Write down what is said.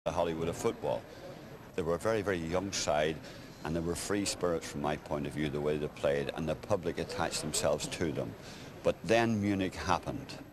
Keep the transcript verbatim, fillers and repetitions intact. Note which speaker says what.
Speaker 1: the Hollywood of football. They were a very, very young side, and they were free spirits from my point of view, the way they played, and the public attached themselves to them. But then Munich happened,